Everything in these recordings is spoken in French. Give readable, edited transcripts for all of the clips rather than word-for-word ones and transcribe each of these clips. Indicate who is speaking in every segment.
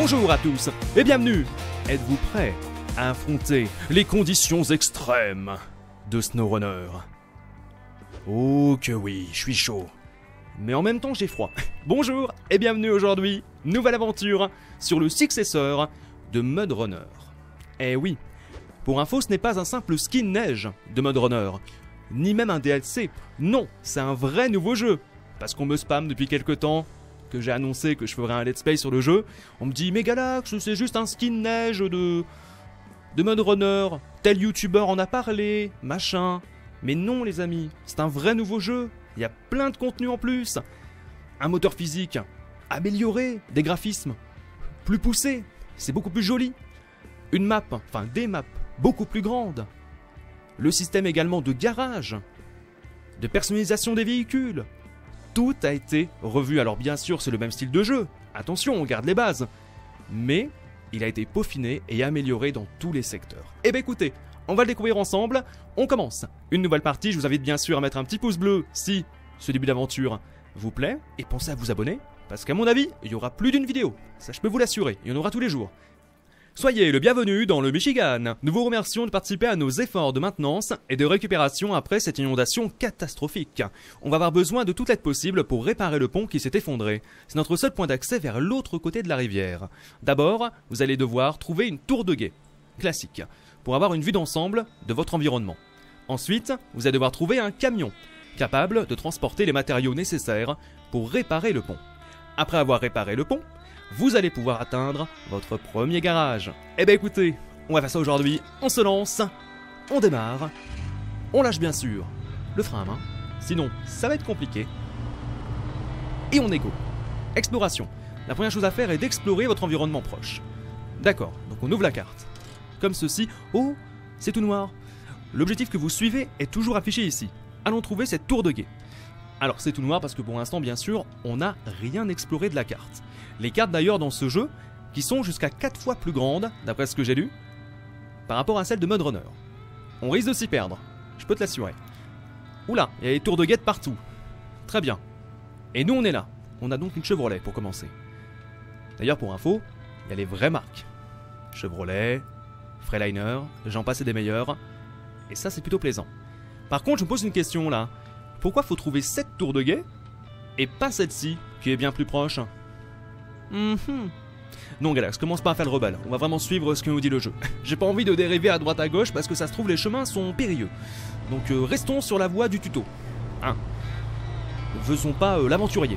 Speaker 1: Bonjour à tous et bienvenue. Êtes-vous prêts à affronter les conditions extrêmes de SnowRunner? Oh que oui, je suis chaud. Mais en même temps j'ai froid. Bonjour et bienvenue aujourd'hui, nouvelle aventure sur le successeur de MudRunner. Eh oui, pour info ce n'est pas un simple skin neige de MudRunner, ni même un DLC, non, c'est un vrai nouveau jeu. Parce qu'on me spamme depuis quelques temps, que j'ai annoncé que je ferais un let's play sur le jeu, on me dit mais Galax, c'est juste un skin neige de MudRunner, tel youtubeur en a parlé, machin. Mais non les amis, c'est un vrai nouveau jeu, il y a plein de contenu en plus. Un moteur physique amélioré, des graphismes plus poussés, c'est beaucoup plus joli. Une map, enfin des maps, beaucoup plus grandes. Le système également de garage, de personnalisation des véhicules. Tout a été revu, alors bien sûr c'est le même style de jeu, attention on garde les bases, mais il a été peaufiné et amélioré dans tous les secteurs. Et ben écoutez, on va le découvrir ensemble, on commence une nouvelle partie, je vous invite bien sûr à mettre un petit pouce bleu si ce début d'aventure vous plaît, et pensez à vous abonner, parce qu'à mon avis, il y aura plus d'une vidéo, ça je peux vous l'assurer, il y en aura tous les jours. Soyez le bienvenu dans le Michigan. Nous vous remercions de participer à nos efforts de maintenance et de récupération après cette inondation catastrophique. On va avoir besoin de toute l'aide possible pour réparer le pont qui s'est effondré. C'est notre seul point d'accès vers l'autre côté de la rivière. D'abord, vous allez devoir trouver une tour de guet, classique, pour avoir une vue d'ensemble de votre environnement. Ensuite, vous allez devoir trouver un camion, capable de transporter les matériaux nécessaires pour réparer le pont. Après avoir réparé le pont, vous allez pouvoir atteindre votre premier garage. Eh ben écoutez, on va faire ça aujourd'hui, on se lance, on démarre, on lâche bien sûr le frein à main, sinon ça va être compliqué. Et on est go. Exploration. La première chose à faire est d'explorer votre environnement proche. D'accord, donc on ouvre la carte. Comme ceci. Oh, c'est tout noir. L'objectif que vous suivez est toujours affiché ici. Allons trouver cette tour de guet. Alors c'est tout noir parce que pour l'instant bien sûr on n'a rien exploré de la carte. Les cartes d'ailleurs dans ce jeu qui sont jusqu'à 4 fois plus grandes d'après ce que j'ai lu par rapport à celles de MudRunner. On risque de s'y perdre, je peux te l'assurer. Oula, il y a des tours de guet partout. Très bien. Et nous on est là, on a donc une Chevrolet pour commencer. D'ailleurs pour info, il y a les vraies marques. Chevrolet, Freightliner, j'en passe et des meilleurs. Et ça c'est plutôt plaisant. Par contre je me pose une question là. Pourquoi faut trouver cette tour de guet et pas celle-ci qui est bien plus proche? Non Galax, commence pas à faire le rebelle, on va vraiment suivre ce que nous dit le jeu. J'ai pas envie de dériver à droite à gauche parce que ça se trouve les chemins sont périlleux. Donc restons sur la voie du tuto. Hein. Ne faisons pas l'aventurier.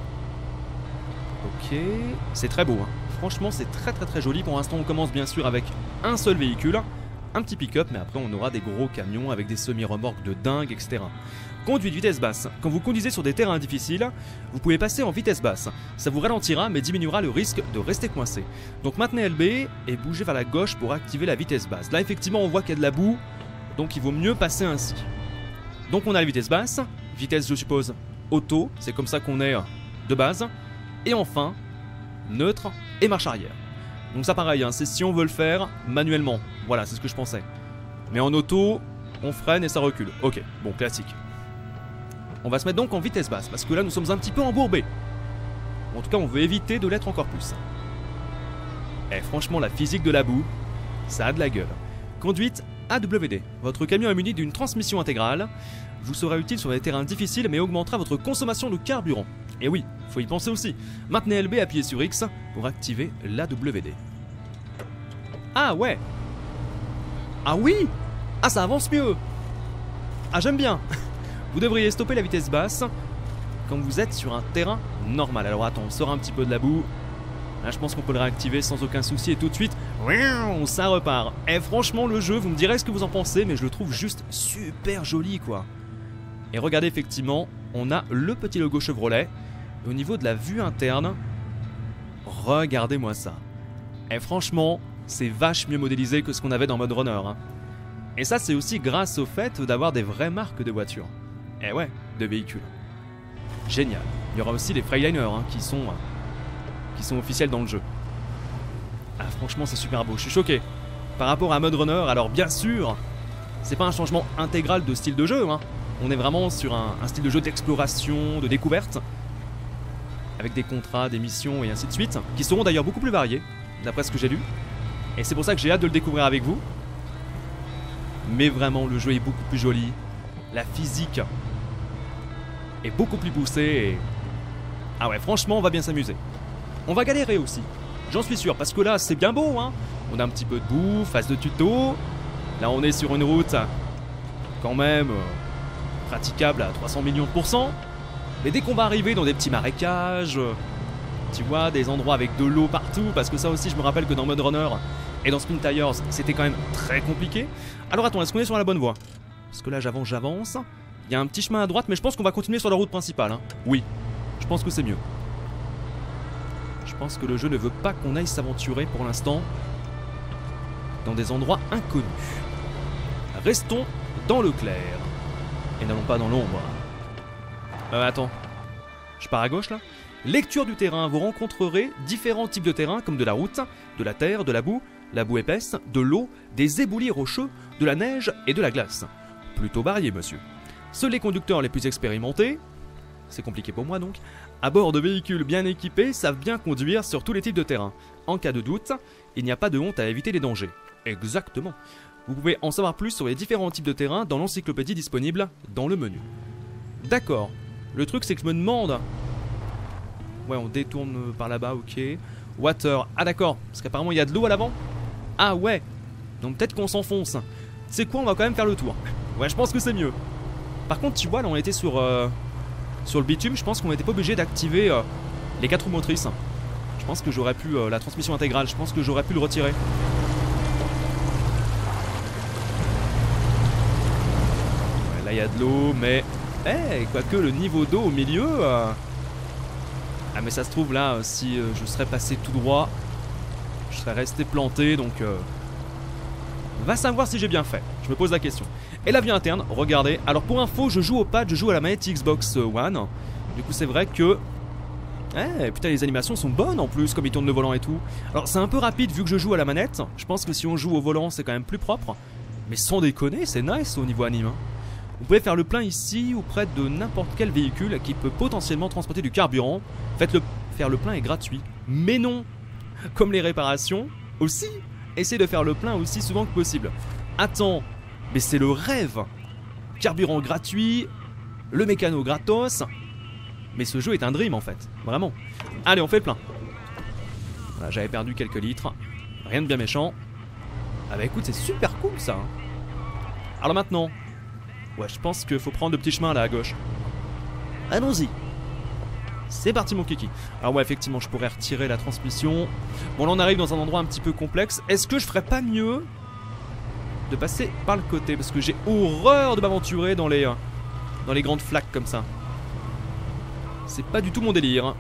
Speaker 1: Ok, c'est très beau hein. Franchement c'est très joli. Pour l'instant on commence bien sûr avec un seul véhicule. Un petit pick-up, mais après on aura des gros camions avec des semi-remorques de dingue, etc. Conduite vitesse basse. Quand vous conduisez sur des terrains difficiles, vous pouvez passer en vitesse basse. Ça vous ralentira, mais diminuera le risque de rester coincé. Donc maintenez LB et bougez vers la gauche pour activer la vitesse basse. Là effectivement on voit qu'il y a de la boue, donc il vaut mieux passer ainsi. Donc on a la vitesse basse, vitesse je suppose auto, c'est comme ça qu'on est de base. Et enfin, neutre et marche arrière. Donc ça pareil, hein, c'est si on veut le faire manuellement. Voilà, c'est ce que je pensais. Mais en auto, on freine et ça recule. Ok, bon, classique. On va se mettre donc en vitesse basse, parce que là nous sommes un petit peu embourbés. En tout cas, on veut éviter de l'être encore plus. Eh, franchement, la physique de la boue, ça a de la gueule. Conduite AWD. Votre camion est muni d'une transmission intégrale. Vous sera utile sur des terrains difficiles, mais augmentera votre consommation de carburant. Et oui, faut y penser aussi. Maintenez LB, appuyez sur X pour activer l'AWD. Ah ouais. Ah oui. Ah ça avance mieux. Ah j'aime bien. Vous devriez stopper la vitesse basse quand vous êtes sur un terrain normal. Alors attends, on sort un petit peu de la boue. Là je pense qu'on peut le réactiver sans aucun souci et tout de suite, ça repart. Et franchement le jeu, vous me direz ce que vous en pensez, mais je le trouve juste super joli quoi. Et regardez effectivement, on a le petit logo Chevrolet. Au niveau de la vue interne, regardez-moi ça. Et franchement, c'est vache mieux modélisé que ce qu'on avait dans MudRunner. Hein. Et ça, c'est aussi grâce au fait d'avoir des vraies marques de voitures. Et ouais, de véhicules. Génial. Il y aura aussi les Freightliner hein, qui sont officiels dans le jeu. Ah, franchement, c'est super beau. Je suis choqué. Par rapport à MudRunner, alors bien sûr, c'est pas un changement intégral de style de jeu. Hein. On est vraiment sur un style de jeu d'exploration, de découverte. avec des contrats, des missions et ainsi de suite, qui seront d'ailleurs beaucoup plus variés, d'après ce que j'ai lu. Et c'est pour ça que j'ai hâte de le découvrir avec vous. Mais vraiment, le jeu est beaucoup plus joli. La physique est beaucoup plus poussée et... Ah ouais, franchement, on va bien s'amuser. On va galérer aussi, j'en suis sûr, parce que là, c'est bien beau, hein. On a un petit peu de bouffe, phase de tuto. Là, on est sur une route quand même praticable à 300 millions de %. Mais dès qu'on va arriver dans des petits marécages, tu vois, des endroits avec de l'eau partout, parce que ça aussi, je me rappelle que dans Mud Runner et dans Spin Tires, c'était quand même très compliqué. Alors attends, est-ce qu'on est sur la bonne voie? Parce que là, j'avance. Il y a un petit chemin à droite, mais je pense qu'on va continuer sur la route principale, hein. Oui, je pense que c'est mieux. Je pense que le jeu ne veut pas qu'on aille s'aventurer pour l'instant dans des endroits inconnus. Restons dans le clair et n'allons pas dans l'ombre. Attends, je pars à gauche là. Lecture du terrain, vous rencontrerez différents types de terrain comme de la route, de la terre, de la boue épaisse, de l'eau, des éboulis rocheux, de la neige et de la glace. Plutôt varié, monsieur. Seuls les conducteurs les plus expérimentés, c'est compliqué pour moi donc, à bord de véhicules bien équipés savent bien conduire sur tous les types de terrain. En cas de doute, il n'y a pas de honte à éviter les dangers. Exactement. Vous pouvez en savoir plus sur les différents types de terrain dans l'encyclopédie disponible dans le menu. D'accord. Le truc c'est que je me demande... Ouais, on détourne par là-bas, ok. Water, ah d'accord, parce qu'apparemment il y a de l'eau à l'avant. Ah ouais, donc peut-être qu'on s'enfonce. C'est quoi, on va quand même faire le tour. Ouais, je pense que c'est mieux. Par contre, tu vois, là on était sur le bitume, je pense qu'on n'était pas obligé d'activer les 4 roues motrices. Je pense que j'aurais pu, la transmission intégrale, je pense que j'aurais pu le retirer. Ouais, là il y a de l'eau, mais... Eh, quoique le niveau d'eau au milieu... Ah mais ça se trouve là, si je serais passé tout droit, je serais resté planté, donc... Va savoir si j'ai bien fait, je me pose la question. Et la vie interne, regardez, alors pour info, je joue au pad, je joue à la manette Xbox One. Du coup c'est vrai que... Eh putain, les animations sont bonnes en plus, comme il tourne le volant et tout. Alors c'est un peu rapide vu que je joue à la manette, je pense que si on joue au volant c'est quand même plus propre. Mais sans déconner, c'est nice au niveau anime. Vous pouvez faire le plein ici ou près de n'importe quel véhicule qui peut potentiellement transporter du carburant. Faire le plein est gratuit. Mais non, comme les réparations, aussi, essayez de faire le plein aussi souvent que possible. Attends, mais c'est le rêve. Carburant gratuit, le mécano gratos. Mais ce jeu est un dream en fait, vraiment. Allez, on fait le plein. Voilà, j'avais perdu quelques litres. Rien de bien méchant. Ah bah écoute, c'est super cool ça. Alors maintenant... Ouais, je pense qu'il faut prendre le petit chemin là à gauche. Allons-y. C'est parti mon kiki. Alors ouais, effectivement, je pourrais retirer la transmission. Bon, là on arrive dans un endroit un petit peu complexe. Est-ce que je ferais pas mieux de passer par le côté? Parce que j'ai horreur de m'aventurer dans les grandes flaques comme ça. C'est pas du tout mon délire.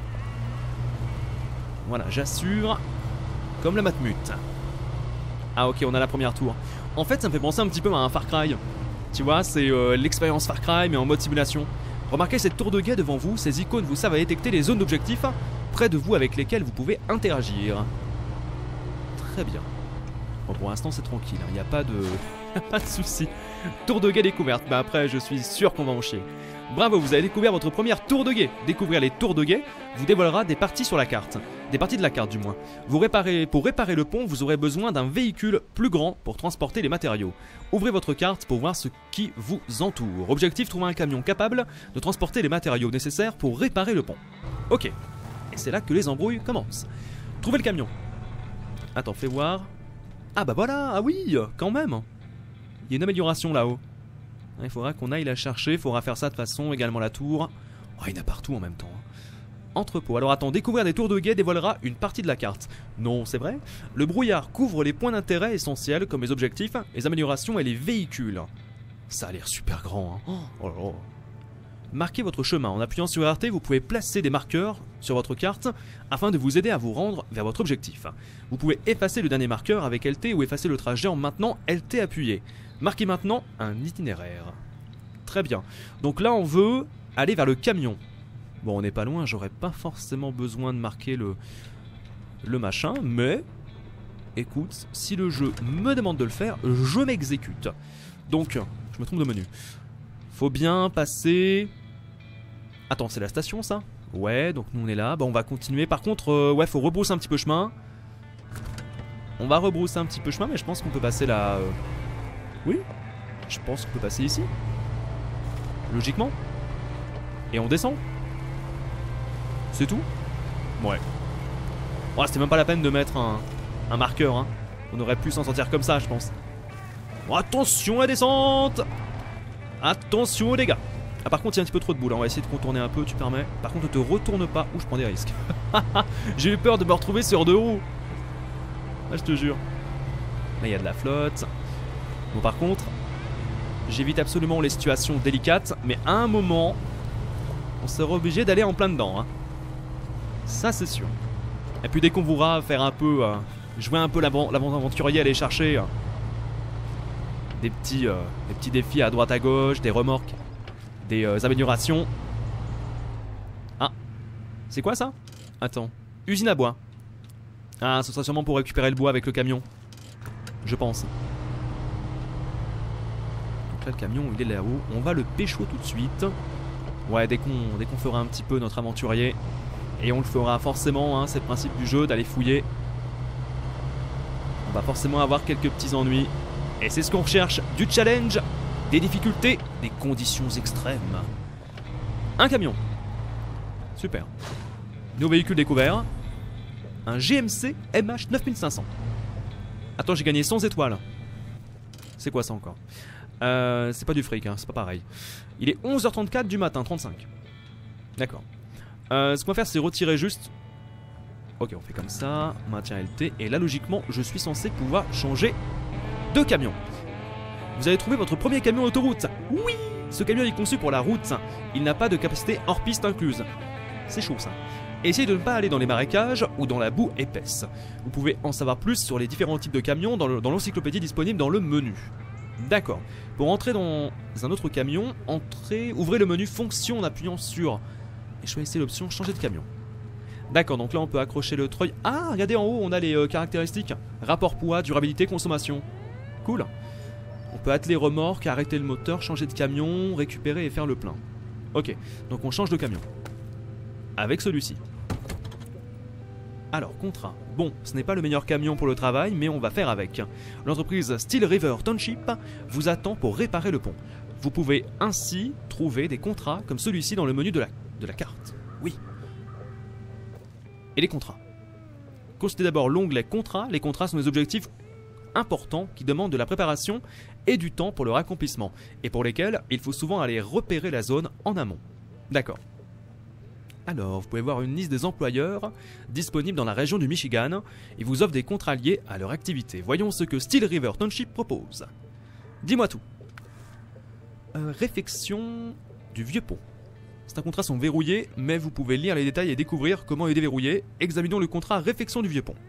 Speaker 1: Voilà, j'assure. Comme la matmute. Ah ok, on a la première tour. En fait, ça me fait penser un petit peu à un Far Cry. Tu vois, c'est l'expérience Far Cry mais en mode simulation. Remarquez cette tour de guet devant vous, ces icônes vous servent à détecter les zones d'objectifs près de vous avec lesquelles vous pouvez interagir. Très bien. Bon, pour l'instant c'est tranquille, il n'y a pas de... pas de soucis. Tour de guet découverte, mais après je suis sûr qu'on va en chier. Bravo, vous avez découvert votre première tour de guet. Découvrir les tours de guet vous dévoilera des parties sur la carte. Des parties de la carte du moins. Pour réparer le pont, vous aurez besoin d'un véhicule plus grand pour transporter les matériaux. Ouvrez votre carte pour voir ce qui vous entoure. Objectif, trouver un camion capable de transporter les matériaux nécessaires pour réparer le pont. Ok. Et c'est là que les embrouilles commencent. Trouvez le camion. Attends, fais voir. Ah bah voilà, ah oui, quand même. Il y a une amélioration là-haut. Il faudra qu'on aille la chercher, il faudra faire ça de façon, également la tour. Oh, il y en a partout en même temps. Entrepôt. Alors attends, découvrir des tours de guet dévoilera une partie de la carte. Non, c'est vrai. Le brouillard couvre les points d'intérêt essentiels comme les objectifs, les améliorations et les véhicules. Ça a l'air super grand, hein. Oh là là. Marquez votre chemin. En appuyant sur RT, vous pouvez placer des marqueurs sur votre carte afin de vous aider à vous rendre vers votre objectif. Vous pouvez effacer le dernier marqueur avec LT ou effacer le trajet en maintenant LT appuyé. Marquez maintenant un itinéraire. Très bien. Donc là, on veut aller vers le camion. Bon, on n'est pas loin, j'aurais pas forcément besoin de marquer le machin, mais... Écoute, si le jeu me demande de le faire, je m'exécute. Donc, je me trompe de menu. Faut bien passer... Attends, c'est la station ça? Ouais, donc nous on est là. Bah on va continuer. Par contre, ouais, faut rebrousser un petit peu chemin. On va rebrousser un petit peu chemin, mais je pense qu'on peut passer là. Oui, je pense qu'on peut passer ici. Logiquement. Et on descend. C'est tout. Ouais. Oh, c'était même pas la peine de mettre un marqueur, hein. On aurait pu s'en sortir comme ça, je pense. Oh, attention à la descente. Attention aux dégâts. Ah, par contre, il y a un petit peu trop de boue là. On va essayer de contourner un peu, tu permets. Par contre, ne te retourne pas. Ouh, je prends des risques. J'ai eu peur de me retrouver sur deux roues. Ah, je te jure. Là, il y a de la flotte. Bon, par contre, j'évite absolument les situations délicates. Mais à un moment, on sera obligé d'aller en plein dedans, hein. Ça, c'est sûr. Et puis, dès qu'on voudra faire un peu. Jouer un peu l'aventurier, aller chercher. Des petits défis à droite à gauche, des remorques, des améliorations. Ah, c'est quoi ça? Attends, usine à bois. Ah, ce sera sûrement pour récupérer le bois avec le camion. Je pense. Donc là, le camion, il est là-haut. On va le pécho tout de suite. Ouais, dès qu'on fera un petit peu notre aventurier. Et on le fera forcément, hein, c'est le principe du jeu, d'aller fouiller. On va forcément avoir quelques petits ennuis. Et c'est ce qu'on recherche, du challenge, des difficultés, des conditions extrêmes. Un camion. Super. Nos véhicules découverts. Un GMC MH 9500. Attends, j'ai gagné 100 étoiles. C'est quoi ça encore? C'est pas du fric, hein, c'est pas pareil. Il est 11h34 du matin, 35. D'accord. Ce qu'on va faire, c'est retirer juste... Ok, on fait comme ça, on maintient LT. Et là, logiquement, je suis censé pouvoir changer de camion. Vous avez trouvé votre premier camion autoroute. Oui, ce camion est conçu pour la route. Il n'a pas de capacité hors piste incluse. C'est chaud ça. Essayez de ne pas aller dans les marécages ou dans la boue épaisse. Vous pouvez en savoir plus sur les différents types de camions dans l'encyclopédie disponible dans le menu. D'accord. Pour entrer dans un autre camion, ouvrez le menu fonction en appuyant sur et choisissez l'option changer de camion. D'accord, donc là on peut accrocher le treuil. Ah, regardez en haut, on a les caractéristiques. Rapport poids, durabilité, consommation. Cool. On peut atteler remorque, arrêter le moteur, changer de camion, récupérer et faire le plein. Ok, donc on change de camion. Avec celui-ci. Alors, contrat. Bon, ce n'est pas le meilleur camion pour le travail, mais on va faire avec. L'entreprise Steel River Township vous attend pour réparer le pont. Vous pouvez ainsi trouver des contrats comme celui-ci dans le menu de la carte. Oui. Et les contrats. Consultez d'abord l'onglet contrats. Les contrats sont des objectifs importants qui demandent de la préparation et du temps pour leur accomplissement, et pour lesquels il faut souvent aller repérer la zone en amont. D'accord. Alors, vous pouvez voir une liste des employeurs disponibles dans la région du Michigan. Ils vous offrent des contrats liés à leur activité. Voyons ce que Steel River Township propose. Dis-moi tout. Réfection du vieux pont. Certains contrats sont verrouillés, mais vous pouvez lire les détails et découvrir comment les déverrouiller. Examinons le contrat réfection du vieux pont.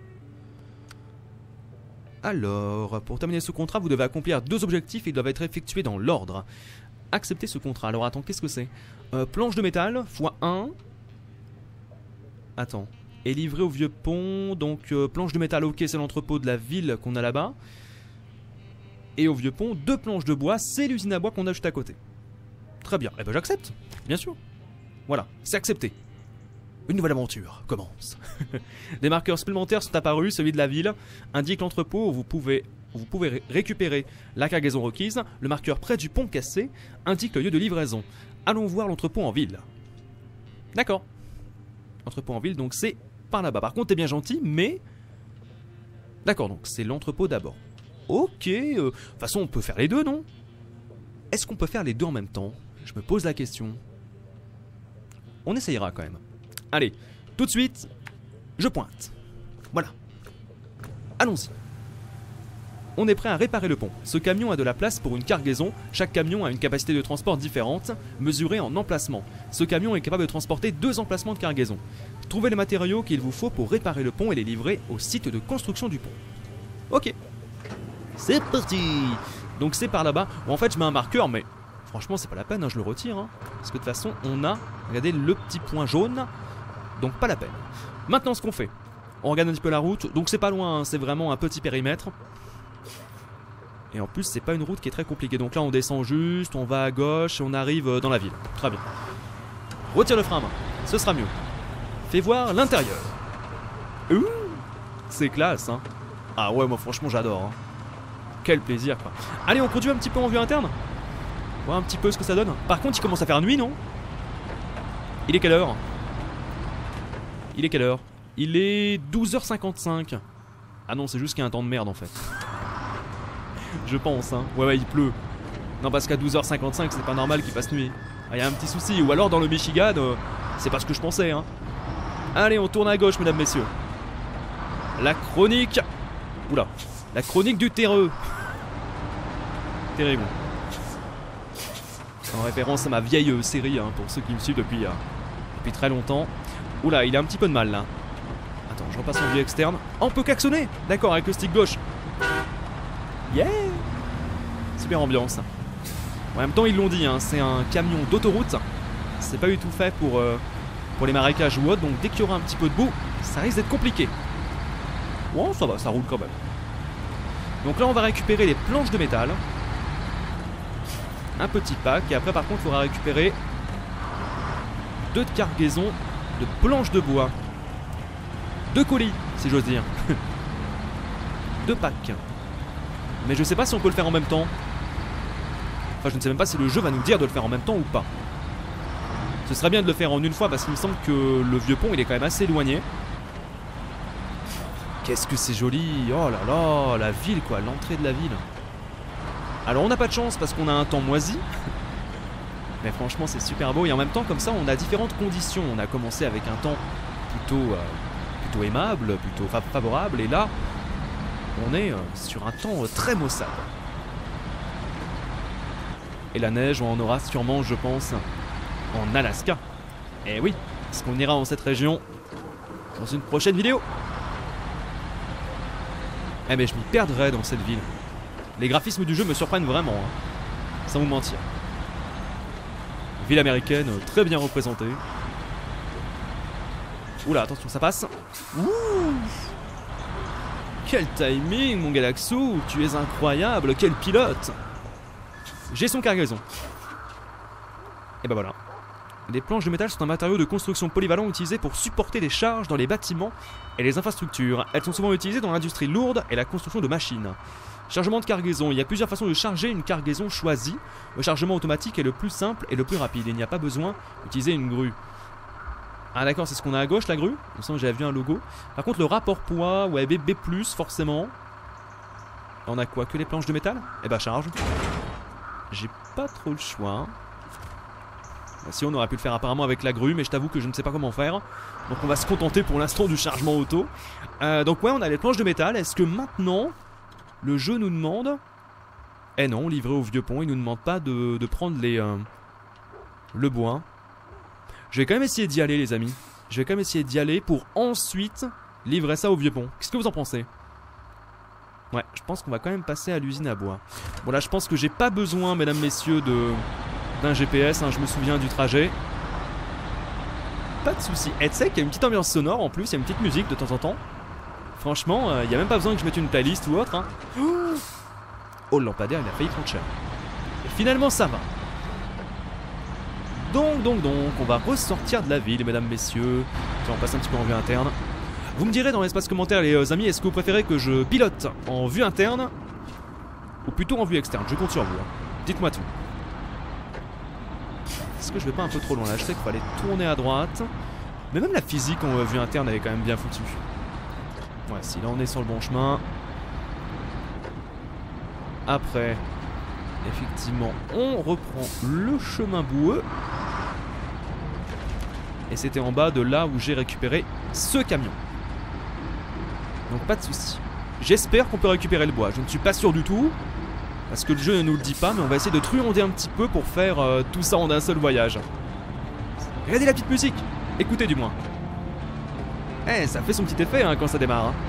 Speaker 1: Alors, pour terminer ce contrat, vous devez accomplir 2 objectifs et ils doivent être effectués dans l'ordre. Acceptez ce contrat. Alors attends, qu'est-ce que c'est? Planche de métal, x1. Attends. Et livré au vieux pont, donc planche de métal, ok, c'est l'entrepôt de la ville qu'on a là-bas. Et au vieux pont, 2 planches de bois, c'est l'usine à bois qu'on a juste à côté. Très bien, eh ben j'accepte, bien sûr. Voilà, c'est accepté. Une nouvelle aventure commence. Des marqueurs supplémentaires sont apparus, celui de la ville indique l'entrepôt où vous pouvez récupérer la cargaison requise. Le marqueur près du pont cassé indique le lieu de livraison. Allons voir l'entrepôt en ville. D'accord. Entrepôt en ville, donc c'est par là-bas. Par contre, t'es bien gentil, mais... D'accord, donc c'est l'entrepôt d'abord. Ok, de toute façon, on peut faire les deux, non? Est-ce qu'on peut faire les deux en même temps? Je me pose la question. On essayera quand même. Allez, tout de suite, je pointe. Voilà. Allons-y. On est prêt à réparer le pont. Ce camion a de la place pour une cargaison. Chaque camion a une capacité de transport différente, mesurée en emplacement. Ce camion est capable de transporter 2 emplacements de cargaison. Trouvez les matériaux qu'il vous faut pour réparer le pont et les livrer au site de construction du pont. Ok. C'est parti. Donc c'est par là-bas. Bon, en fait, je mets un marqueur, mais franchement, c'est pas la peine, hein, je le retire. Hein, parce que de toute façon, on a, regardez, le petit point jaune. Donc pas la peine. Maintenant, ce qu'on fait, on regarde un petit peu la route. Donc c'est pas loin, hein, c'est vraiment un petit périmètre. Et en plus, c'est pas une route qui est très compliquée. Donc là, on descend juste, on va à gauche et on arrive dans la ville. Très bien. Retire le frein à main. ce sera mieux. Fais voir l'intérieur. Ouh, c'est classe, hein. Ah ouais, moi franchement j'adore, hein. Quel plaisir, quoi. Allez, on conduit un petit peu en vue interne. Voir un petit peu ce que ça donne. Par contre, il commence à faire nuit, non? Il est quelle heure? Il est quelle heure? Il est 12h55. Ah non, c'est juste qu'il y a un temps de merde, en fait. Je pense, hein. Ouais, il pleut. Non, parce qu'à 12h55, c'est pas normal qu'il fasse nuit. Ah, y a un petit souci. Ou alors, dans le Michigan, c'est pas ce que je pensais, hein. Allez, on tourne à gauche, mesdames, messieurs. La chronique... Oula. La chronique du terreux. Terrible. En référence à ma vieille série, hein, pour ceux qui me suivent depuis très longtemps. Oula, il a un petit peu de mal, là. Attends, je repasse en vue externe. Oh, on peut klaxonner. D'accord, avec le stick gauche. Yeah. Super ambiance. En même temps, ils l'ont dit, hein, c'est un camion d'autoroute. C'est pas du tout fait pour les marécages ou autre. Donc, dès qu'il y aura un petit peu de boue, ça risque d'être compliqué. Bon, ça va, ça roule quand même. Donc là, on va récupérer les planches de métal. Un petit pack. Et après, par contre, il faudra récupérer 2 cargaisons de planches de bois. 2 colis, si j'ose dire. 2 packs. Mais je sais pas si on peut le faire en même temps. Enfin, je ne sais même pas si le jeu va nous dire de le faire en même temps ou pas. Ce serait bien de le faire en une fois parce qu'il me semble que le vieux pont, il est quand même assez éloigné. Qu'est-ce que c'est joli. Oh là là, la ville, quoi, l'entrée de la ville. Alors, on n'a pas de chance parce qu'on a un temps moisi. Mais franchement, c'est super beau. Et en même temps, comme ça, on a différentes conditions. On a commencé avec un temps plutôt aimable, plutôt favorable. Et là, on est sur un temps très maussade. Et la neige, on en aura sûrement, je pense, en Alaska. Et oui, parce qu'on ira dans cette région dans une prochaine vidéo. Eh mais je m'y perdrai dans cette ville. Les graphismes du jeu me surprennent vraiment, hein. Sans vous mentir. Ville américaine, très bien représentée. Oula, attention, ça passe. Ouh. Quel timing, mon Galaxo. Tu es incroyable, quel pilote. J'ai son cargaison. Et ben voilà. Les planches de métal sont un matériau de construction polyvalent utilisé pour supporter des charges dans les bâtiments et les infrastructures. Elles sont souvent utilisées dans l'industrie lourde et la construction de machines. Chargement de cargaison. Il y a plusieurs façons de charger une cargaison choisie. Le chargement automatique est le plus simple et le plus rapide. Il n'y a pas besoin d'utiliser une grue. Ah d'accord, c'est ce qu'on a à gauche, la grue. Il me semble que j'avais vu un logo. Par contre, le rapport poids, ouais, B+, forcément. On a quoi? Que les planches de métal? Eh bah charge. J'ai pas trop le choix. Si on aurait pu le faire apparemment avec la grue, mais je t'avoue que je ne sais pas comment faire. Donc on va se contenter pour l'instant du chargement auto. Donc ouais, on a les planches de métal. Est-ce que maintenant, le jeu nous demande... Eh non, livré au vieux pont, il nous demande pas de prendre le bois. Je vais quand même essayer d'y aller, les amis. Je vais quand même essayer d'y aller pour ensuite livrer ça au vieux pont. Qu'est-ce que vous en pensez? Ouais, je pense qu'on va quand même passer à l'usine à bois. Bon là, je pense que j'ai pas besoin, mesdames, messieurs, d'un GPS, hein, je me souviens du trajet. Pas de soucis. Et tu sais qu'il y a une petite ambiance sonore en plus, il y a une petite musique de temps en temps. Franchement, il n'y a même pas besoin que je mette une playlist ou autre, hein. Oh, le lampadaire, il a failli prendre cher. Et finalement, ça va. Donc, on va ressortir de la ville, mesdames, messieurs. On passe un petit peu en vue interne. Vous me direz dans l'espace commentaire, les amis, est-ce que vous préférez que je pilote en vue interne ou plutôt en vue externe? Je compte sur vous, hein. Dites-moi tout. Est-ce que je vais pas un peu trop loin là? Je sais qu'il fallait tourner à droite. Mais même la physique en vue interne, elle est quand même bien foutue. Ouais, si là on est sur le bon chemin. Après, effectivement, on reprend le chemin boueux. Et c'était en bas de là où j'ai récupéré ce camion. Donc pas de soucis. J'espère qu'on peut récupérer le bois. Je ne suis pas sûr du tout. Parce que le jeu ne nous le dit pas. Mais on va essayer de truander un petit peu pour faire tout ça en un seul voyage. Regardez la petite musique. Écoutez du moins. Eh, ça fait son petit effet hein, quand ça démarre. Hein.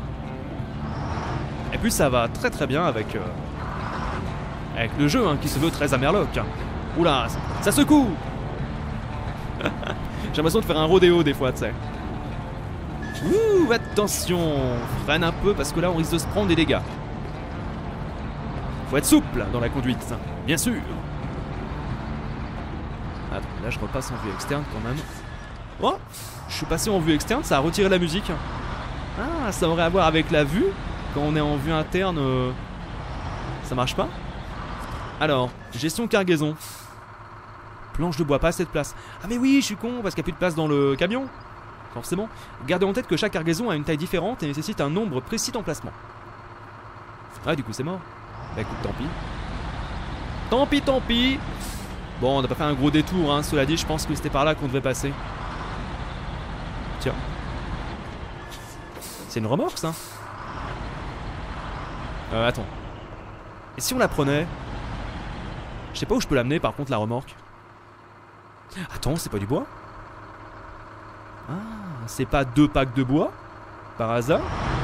Speaker 1: Et puis ça va très très bien avec le jeu hein, qui se veut très Amerloc. Oula, ça secoue. J'ai l'impression de faire un rodéo des fois, tu sais. Ouh, attention, freine un peu parce que là on risque de se prendre des dégâts. Faut être souple dans la conduite, bien sûr. Attends, là je repasse en vue externe quand même. Oh, je suis passé en vue externe, ça a retiré la musique. Ah, ça aurait à voir avec la vue. Quand on est en vue interne, ça marche pas. Alors, gestion cargaison. Planche de bois, pas assez de place. Ah mais oui, je suis con, parce qu'il n'y a plus de place dans le camion. Forcément. Gardez en tête que chaque cargaison a une taille différente et nécessite un nombre précis d'emplacements. Ah, du coup c'est mort. Bah écoute, tant pis. Tant pis, tant pis. Bon, on n'a pas fait un gros détour, hein. Cela dit, je pense que c'était par là qu'on devait passer. Tiens. C'est une remorque, ça. Attends. Et si on la prenait? Je sais pas où je peux l'amener, par contre, la remorque. Attends, c'est pas du bois? Ah, c'est pas 2 packs de bois? Par hasard?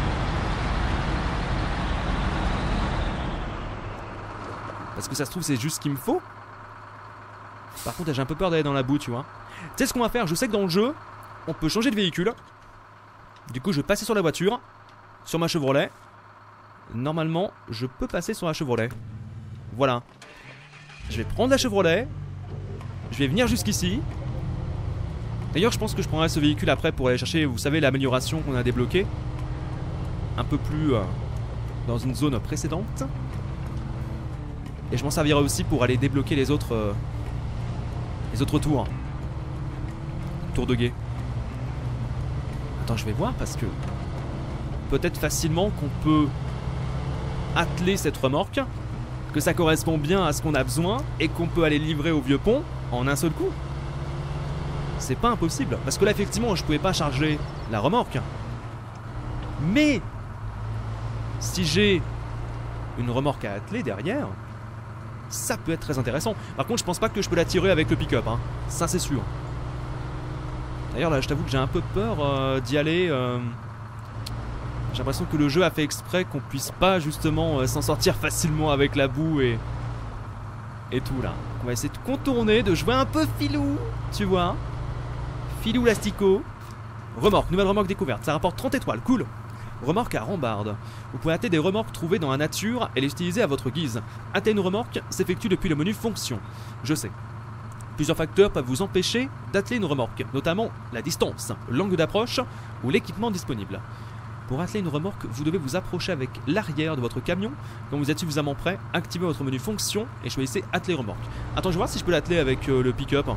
Speaker 1: Parce que ça se trouve, c'est juste ce qu'il me faut. Par contre, j'ai un peu peur d'aller dans la boue, tu vois. Tu sais ce qu'on va faire? Je sais que dans le jeu, on peut changer de véhicule. Du coup, je vais passer sur la voiture. Sur ma Chevrolet. Normalement, je peux passer sur la Chevrolet. Voilà. Je vais prendre la Chevrolet. Je vais venir jusqu'ici. D'ailleurs, je pense que je prendrai ce véhicule après pour aller chercher, vous savez, l'amélioration qu'on a débloquée. Un peu plus dans une zone précédente. Et je m'en servirai aussi pour aller débloquer les autres tours. Tour de guet. Attends, je vais voir parce que peut-être facilement qu'on peut atteler cette remorque, que ça correspond bien à ce qu'on a besoin et qu'on peut aller livrer au vieux pont en un seul coup. C'est pas impossible, parce que là effectivement je pouvais pas charger la remorque. Mais si j'ai une remorque à atteler derrière, ça peut être très intéressant. Par contre je pense pas que je peux la tirer avec le pick-up, hein. Ça c'est sûr. D'ailleurs là je t'avoue que j'ai un peu peur d'y aller. J'ai l'impression que le jeu a fait exprès qu'on puisse pas justement s'en sortir facilement avec la boue et tout là. On va essayer de contourner, de jouer un peu filou, tu vois. Filou l'astico. Remorque, nouvelle remorque découverte, ça rapporte 30 étoiles, cool. Remorque à rambarde. Vous pouvez atteler des remorques trouvées dans la nature et les utiliser à votre guise. Atteler une remorque s'effectue depuis le menu fonction. Je sais. Plusieurs facteurs peuvent vous empêcher d'atteler une remorque, notamment la distance, l'angle d'approche ou l'équipement disponible. Pour atteler une remorque, vous devez vous approcher avec l'arrière de votre camion. Quand vous êtes suffisamment prêt, activez votre menu fonction et choisissez atteler remorque. Attends, je vais voir si je peux l'atteler avec le pick-up.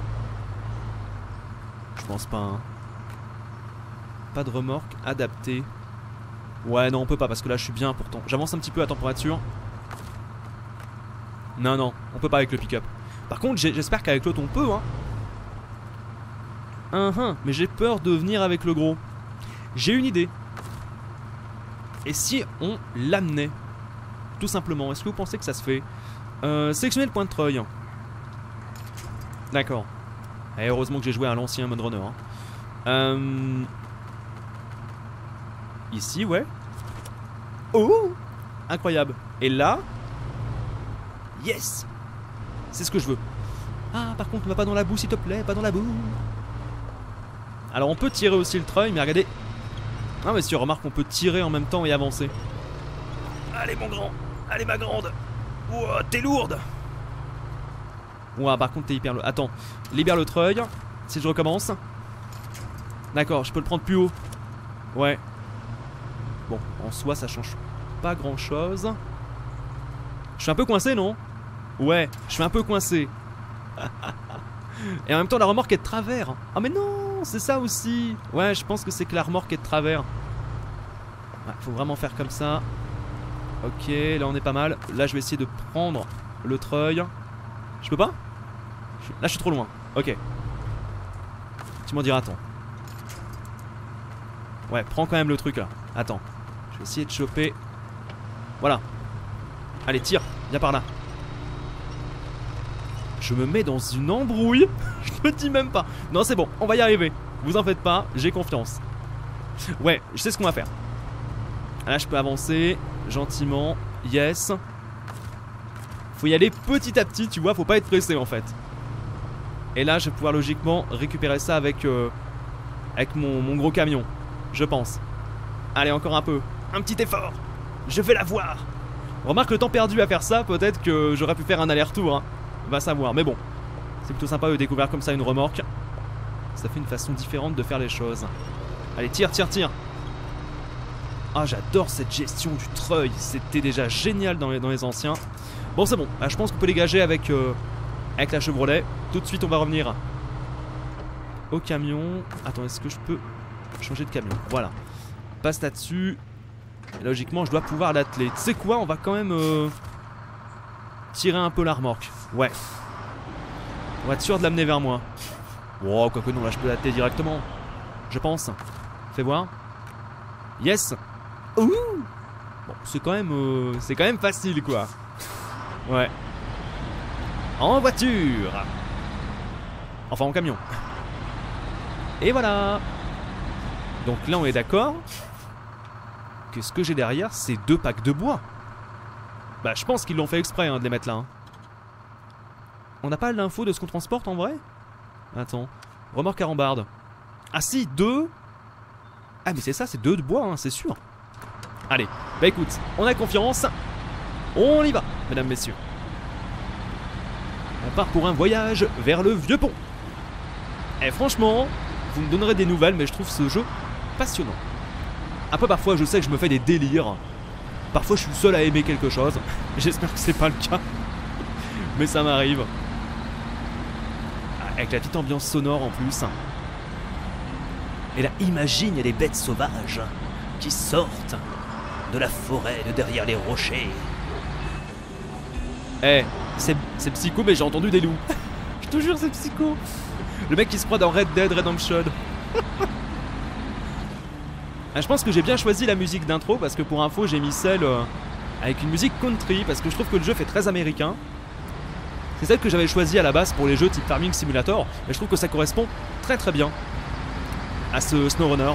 Speaker 1: Je pense pas, hein. Pas de remorque adaptée. Ouais, non, on peut pas parce que là je suis bien pourtant. J'avance un petit peu à température. Non, non, on peut pas avec le pick-up. Par contre, j'espère qu'avec l'autre on peut, hein. Mais j'ai peur de venir avec le gros. J'ai une idée. Et si on l'amenait? Tout simplement, est-ce que vous pensez que ça se fait? Sélectionnez le point de treuil. D'accord. Et heureusement que j'ai joué à l'ancien Mode Runner, hein. Ici, ouais. Oh! Incroyable. Et là? Yes! C'est ce que je veux. Ah, par contre, on va pas dans la boue, s'il te plaît, pas dans la boue. Alors, on peut tirer aussi le treuil, mais regardez. Ah, mais si on remarque qu'on peut tirer en même temps et avancer. Allez, mon grand. Allez, ma grande. Ouah, t'es lourde. Ouah, par contre, t'es hyper lourd. Attends, libère le treuil. Si je recommence. D'accord, je peux le prendre plus haut. Ouais. Bon, en soi, ça change pas grand chose. Je suis un peu coincé, non? Ouais, je suis un peu coincé. Et en même temps, la remorque est de travers. Ah, mais non, c'est ça aussi. Ouais, je pense que c'est que la remorque est de travers. Ouais, faut vraiment faire comme ça. Ok, là on est pas mal. Là, je vais essayer de prendre le treuil. Je peux pas? Là, je suis trop loin. Ok. Tu m'en diras, attends. Ouais, prends quand même le truc là. Attends. Je vais essayer de choper. Voilà. Allez, tire. Viens par là. Je me mets dans une embrouille. Je te dis même pas. Non, c'est bon, on va y arriver. Vous en faites pas, j'ai confiance. Ouais, je sais ce qu'on va faire. Là, je peux avancer gentiment. Yes. Faut y aller petit à petit, tu vois. Faut pas être pressé en fait. Et là, je vais pouvoir logiquement récupérer ça avec mon gros camion. Je pense. Allez, encore un peu. Un petit effort. Je vais l'avoir. Remarque le temps perdu à faire ça. Peut-être que j'aurais pu faire un aller-retour, hein. Va savoir, mais bon. C'est plutôt sympa de découvrir comme ça une remorque. Ça fait une façon différente de faire les choses. Allez, tire, tire, tire. Ah, j'adore cette gestion du treuil. C'était déjà génial dans les anciens. Bon, c'est bon. Ah, je pense qu'on peut dégager avec la Chevrolet. Tout de suite, on va revenir au camion. Attends, est-ce que je peux changer de camion? Voilà. Passe là-dessus. Logiquement, je dois pouvoir l'atteler. Tu sais quoi? On va quand même tirer un peu la remorque. Ouais. On va être sûr de l'amener vers moi. Wow, quoique non, là, je peux l'atteler directement. Je pense. Fais voir. Yes. Ouh. Bon, c'est quand même facile, quoi. Ouais. En voiture. Enfin, en camion. Et voilà. Donc là, on est d'accord. Qu'est-ce que j'ai derrière? C'est 2 packs de bois. Bah, je pense qu'ils l'ont fait exprès de les mettre là. Hein. On n'a pas l'info de ce qu'on transporte en vrai? Attends. Remorque à rambarde. Ah si, 2. Ah mais c'est ça, c'est 2 de bois, hein, c'est sûr. Allez, bah écoute, on a confiance. On y va, mesdames, messieurs. On part pour un voyage vers le vieux pont. Et franchement, vous me donnerez des nouvelles, mais je trouve ce jeu passionnant. Après, parfois, je sais que je me fais des délires. Parfois, je suis le seul à aimer quelque chose. J'espère que c'est pas le cas. Mais ça m'arrive. Avec la petite ambiance sonore en plus. Et là, imagine, il y a des bêtes sauvages qui sortent de la forêt, de derrière les rochers. Eh, c'est psycho, mais j'ai entendu des loups. Je te jure, c'est psycho. Le mec qui se croit dans Red Dead Redemption. Je pense que j'ai bien choisi la musique d'intro parce que pour info, j'ai mis celle avec une musique country parce que je trouve que le jeu fait très américain. C'est celle que j'avais choisie à la base pour les jeux type Farming Simulator, mais je trouve que ça correspond très très bien à ce SnowRunner.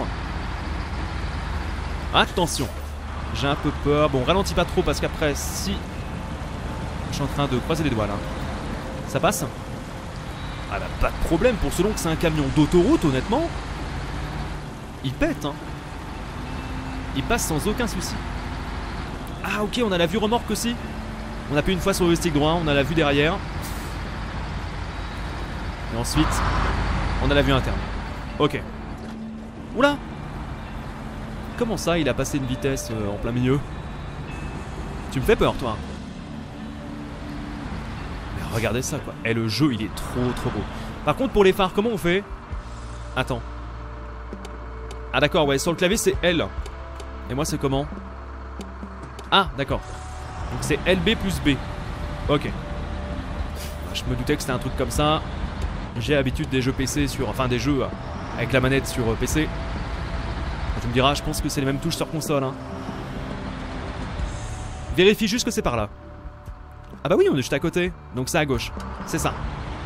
Speaker 1: Attention, j'ai un peu peur. Bon, ralentis pas trop parce qu'après, si... Je suis en train de croiser les doigts là. Ça passe? Ah bah pas de problème, pour selon que c'est un camion d'autoroute, honnêtement. Il pète, hein. Il passe sans aucun souci. Ah ok, on a la vue remorque aussi. On appuie une fois sur le stick droit, on a la vue derrière. Et ensuite, on a la vue interne. Ok. Oula! Comment ça, il a passé une vitesse en plein milieu? Tu me fais peur, toi. Mais regardez ça, quoi. Et le jeu, il est trop trop beau. Par contre, pour les phares, comment on fait? Attends. Ah d'accord, ouais, sur le clavier, c'est L. Et moi, c'est comment? Ah, d'accord. Donc c'est LB plus B. Ok. Je me doutais que c'était un truc comme ça. J'ai l'habitude des jeux PC sur... Enfin, des jeux avec la manette sur PC. Tu me diras, je pense que c'est les mêmes touches sur console. Hein. Vérifie juste que c'est par là. Ah bah oui, on est juste à côté. Donc c'est à gauche. C'est ça.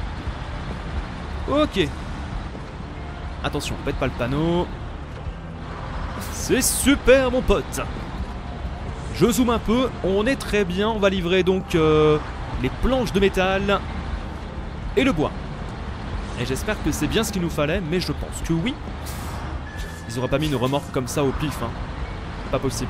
Speaker 1: Ok. Attention, pète pas le panneau. C'est super, mon pote. Je zoome un peu. On est très bien. On va livrer donc les planches de métal et le bois. Et j'espère que c'est bien ce qu'il nous fallait, mais je pense que oui. Ils auraient pas mis une remorque comme ça au pif, hein. Pas possible.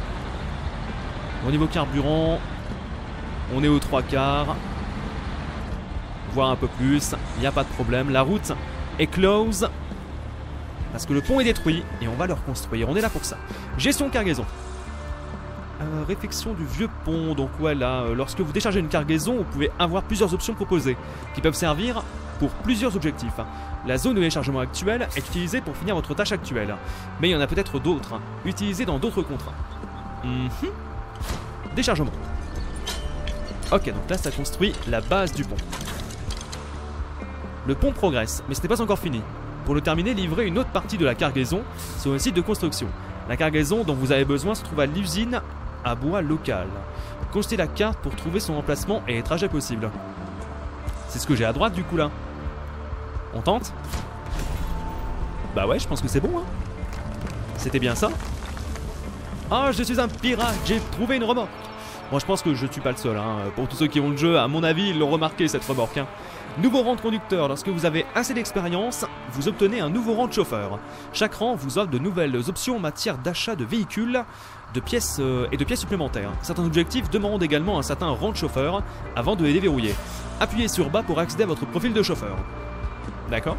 Speaker 1: Au niveau carburant, on est aux 3/4. Voire un peu plus, il n'y a pas de problème. La route est close. Parce que le pont est détruit et on va le reconstruire. On est là pour ça. Gestion de cargaison. Réfection du vieux pont. Donc ouais, là, lorsque vous déchargez une cargaison, vous pouvez avoir plusieurs options proposées qui peuvent servir pour plusieurs objectifs. La zone de déchargement actuelle est utilisée pour finir votre tâche actuelle. Mais il y en a peut-être d'autres, utilisées dans d'autres contrats. Déchargement. Ok, donc là, ça construit la base du pont. Le pont progresse, mais ce n'est pas encore fini. Pour le terminer, livrez une autre partie de la cargaison sur le site de construction. La cargaison dont vous avez besoin se trouve à l'usine à bois locale. Consultez la carte pour trouver son emplacement et les trajets possibles. C'est ce que j'ai à droite du coup là. On tente? Bah ouais, je pense que c'est bon, hein. C'était bien ça. Ah, je suis un pirate, j'ai trouvé une remorque. Bon, je pense que je ne suis pas le seul, hein. Pour tous ceux qui ont le jeu, à mon avis, ils l'ont remarqué cette remorque, hein. Nouveau rang de conducteur. Lorsque vous avez assez d'expérience, vous obtenez un nouveau rang de chauffeur. Chaque rang vous offre de nouvelles options en matière d'achat de véhicules, de pièces et de pièces supplémentaires. Certains objectifs demandent également un certain rang de chauffeur avant de les déverrouiller. Appuyez sur bas pour accéder à votre profil de chauffeur. D'accord.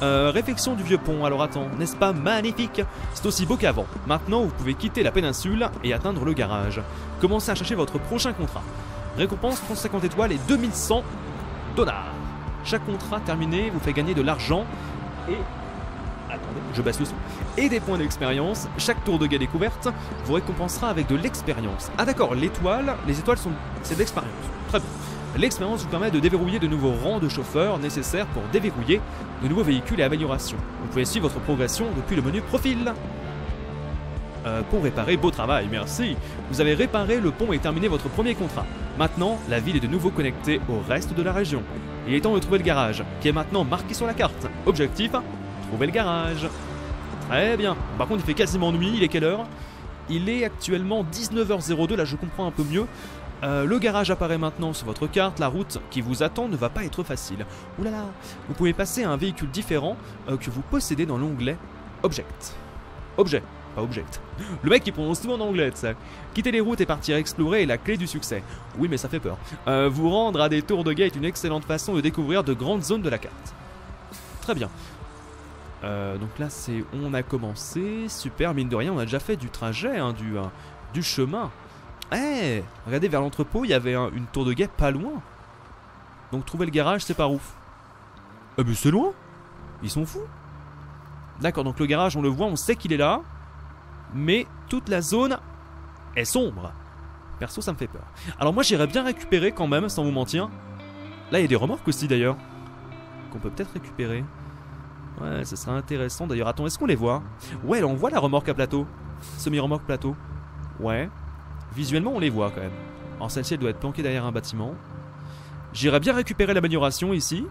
Speaker 1: Réfection du vieux pont, alors attends, n'est-ce pas magnifique? C'est aussi beau qu'avant. Maintenant, vous pouvez quitter la péninsule et atteindre le garage. Commencez à chercher votre prochain contrat. Récompense 350 étoiles et 2100 $. Chaque contrat terminé vous fait gagner de l'argent et... Attendez, je baisse le son. Et des points d'expérience. Chaque tour de guet découverte vous récompensera avec de l'expérience. Ah d'accord, les étoiles c'est de l'expérience. Très bien. L'expérience vous permet de déverrouiller de nouveaux rangs de chauffeurs nécessaires pour déverrouiller de nouveaux véhicules et améliorations. Vous pouvez suivre votre progression depuis le menu profil. Pour réparer, beau travail, merci. Vous avez réparé le pont et terminé votre premier contrat. Maintenant, la ville est de nouveau connectée au reste de la région. Il est temps de trouver le garage, qui est maintenant marqué sur la carte. Objectif, trouver le garage. Très bien. Par contre, il fait quasiment nuit, il est quelle heure? Il est actuellement 19h02, là je comprends un peu mieux. Le garage apparaît maintenant sur votre carte, la route qui vous attend ne va pas être facile. Ouh là là, vous pouvez passer à un véhicule différent que vous possédez dans l'onglet Object. Objet, pas Object. Le mec qui prononce tout en anglais, tu sais. Quitter les routes et partir explorer est la clé du succès. Oui, mais ça fait peur. Vous rendre à des tours de guet est une excellente façon de découvrir de grandes zones de la carte. Très bien. Donc là, c'est on a commencé. Super, mine de rien, on a déjà fait du trajet, hein, du chemin. Eh, regardez, vers l'entrepôt, il y avait une tour de guet pas loin. Donc trouver le garage, c'est par ouf. Ah mais c'est loin. Ils sont fous. D'accord, donc le garage, on le voit, on sait qu'il est là. Mais toute la zone est sombre. Perso, ça me fait peur. Alors moi, j'irais bien récupérer quand même, sans vous mentir. Là, il y a des remorques aussi, d'ailleurs. Qu'on peut peut-être récupérer. Ouais, ce serait intéressant. D'ailleurs, attends, est-ce qu'on les voit? Ouais, là, on voit la remorque à plateau. Semi-remorque plateau. Ouais. Visuellement, on les voit quand même. Alors celle-ci, elle doit être planquée derrière un bâtiment. J'irais bien récupérer l'amélioration ici.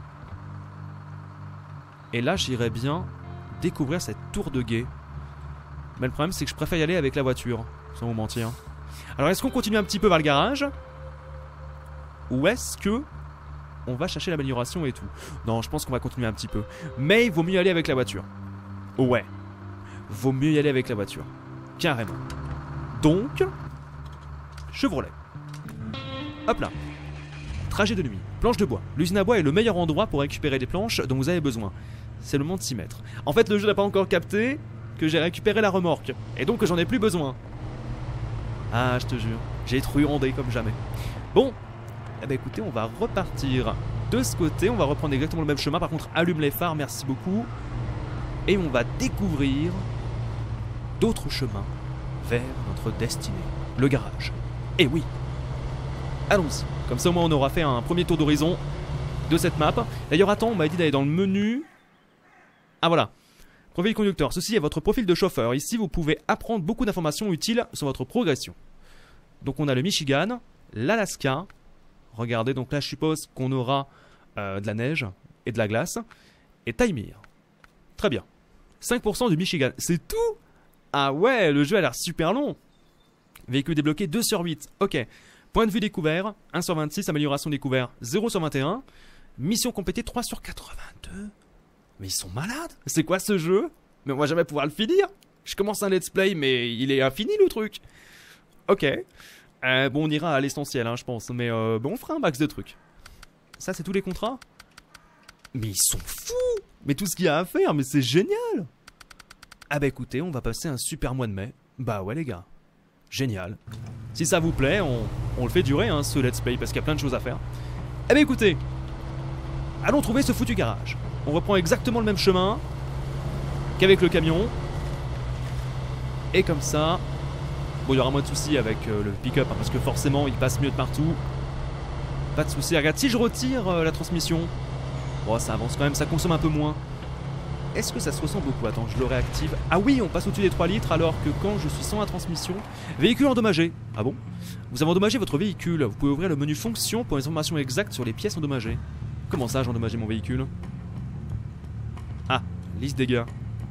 Speaker 1: Et là, j'irais bien découvrir cette tour de guet. Mais le problème, c'est que je préfère y aller avec la voiture, sans vous mentir. Alors, est-ce qu'on continue un petit peu vers le garage? Ou est-ce que on va chercher l'amélioration et tout? Non, je pense qu'on va continuer un petit peu. Mais il vaut mieux y aller avec la voiture. Ouais. Vaut mieux y aller avec la voiture. Carrément. Donc... Chevrolet. Hop là. Trajet de nuit. Planche de bois. L'usine à bois est le meilleur endroit pour récupérer des planches dont vous avez besoin. C'est le moment de s'y mettre. En fait, le jeu n'a pas encore capté que j'ai récupéré la remorque. Et donc que j'en ai plus besoin. Ah, je te jure. J'ai truandé comme jamais. Bon. Eh ben écoutez, on va repartir de ce côté. On va reprendre exactement le même chemin. Par contre, allume les phares, merci beaucoup. Et on va découvrir d'autres chemins vers notre destinée. Le garage. Et oui, allons-y. Comme ça au moins on aura fait un premier tour d'horizon de cette map. D'ailleurs attends, on m'a dit d'aller dans le menu. Ah voilà. Profil conducteur. Ceci est votre profil de chauffeur. Ici vous pouvez apprendre beaucoup d'informations utiles sur votre progression. Donc on a le Michigan, l'Alaska. Regardez, donc là je suppose qu'on aura de la neige et de la glace. Et Taimyr. Très bien. 5% du Michigan. C'est tout? Ah ouais, le jeu a l'air super long. Véhicule débloqué 2 sur 8, ok. Point de vue découvert, 1 sur 26, amélioration découvert 0 sur 21. Mission complétée 3 sur 82. Mais ils sont malades. C'est quoi ce jeu? Mais on va jamais pouvoir le finir. Je commence un let's play mais il est infini le truc. Ok. Bon on ira à l'essentiel hein, je pense. Mais bon on fera un max de trucs. Ça c'est tous les contrats? Mais ils sont fous. Mais tout ce qu'il y a à faire, mais c'est génial. Ah bah écoutez, on va passer un super mois de mai. Bah ouais les gars. Génial. Si ça vous plaît, on le fait durer hein, ce let's play parce qu'il y a plein de choses à faire. Eh bien écoutez, allons trouver ce foutu garage. On reprend exactement le même chemin qu'avec le camion. Et comme ça, bon il y aura moins de soucis avec le pick-up hein, parce que forcément il passe mieux de partout. Pas de soucis. Regarde, si je retire la transmission, bon ça avance quand même, ça consomme un peu moins. Est-ce que ça se ressent beaucoup? Attends, je le réactive. Ah oui, on passe au-dessus des 3 litres alors que quand je suis sans la transmission... Véhicule endommagé. Ah bon? Vous avez endommagé votre véhicule. Vous pouvez ouvrir le menu fonction pour les informations exactes sur les pièces endommagées. Comment ça, j'ai endommagé mon véhicule? Ah, liste dégâts.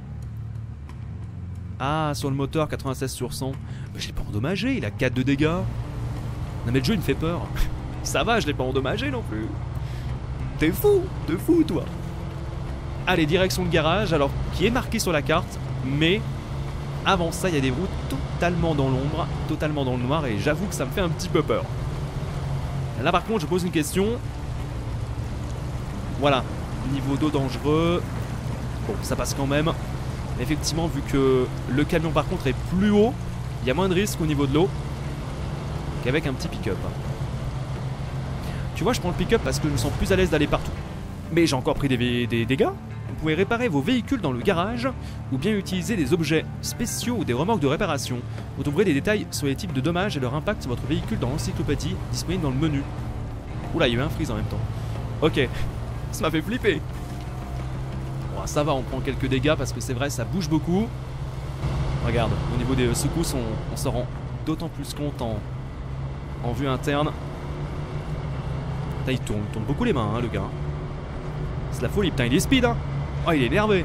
Speaker 1: Ah, sur le moteur, 96 sur 100. Mais je l'ai pas endommagé, il a 4 de dégâts. Non mais le jeu il me fait peur. Ça va, je l'ai pas endommagé non plus. T'es fou toi. Allez, direction le garage, alors qui est marqué sur la carte, mais avant ça, il y a des routes totalement dans l'ombre, totalement dans le noir, et j'avoue que ça me fait un petit peu peur. Là par contre, je pose une question. Voilà, niveau d'eau dangereux. Bon, ça passe quand même. Mais effectivement, vu que le camion par contre est plus haut, il y a moins de risque au niveau de l'eau qu'avec un petit pick-up. Tu vois, je prends le pick-up parce que je me sens plus à l'aise d'aller partout. Mais j'ai encore pris des dégâts. Vous pouvez réparer vos véhicules dans le garage ou bien utiliser des objets spéciaux ou des remorques de réparation. Vous trouverez des détails sur les types de dommages et leur impact sur votre véhicule dans l'encyclopédie disponible dans le menu. Oula, il y a eu un freeze en même temps. Ok, ça m'a fait flipper. Bon, ça va, on prend quelques dégâts parce que c'est vrai, ça bouge beaucoup. Regarde, au niveau des secousses, on se rend d'autant plus compte en vue interne. Putain, il tourne beaucoup les mains, hein, le gars. C'est la folie, putain, il est speed, hein. Oh, il est énervé.